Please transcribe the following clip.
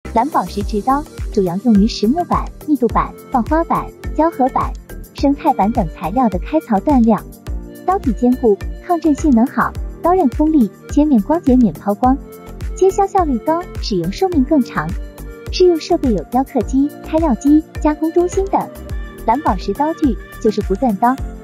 蓝宝石直刀主要用于实木板、密度板、放花板、胶合板、生态板等材料的开槽锻料。刀体坚固，抗震性能好，刀刃锋利，切面光洁免抛光，切削效率高，使用寿命更长。适用设备有雕刻机、开料机、加工中心等。蓝宝石刀具就是不断刀，